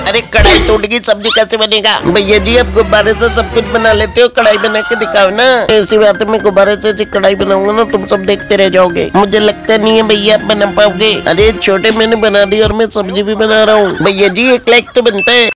अरे कढ़ाई टूट गई, सब्जी कैसे बनेगा? भैया जी आप गुब्बारे से सब कुछ बना लेते हो, कढ़ाई बना के दिखाओ ना। ऐसी बात है, मैं गुब्बारे से कढ़ाई बनाऊंगा ना, तुम सब देखते रह जाओगे। मुझे लगता नहीं है भैया आप बना पाओगे। अरे छोटे मैंने बना दी और मैं सब्जी भी बना रहा हूँ। भैया जी 1 लाख तो बनता है।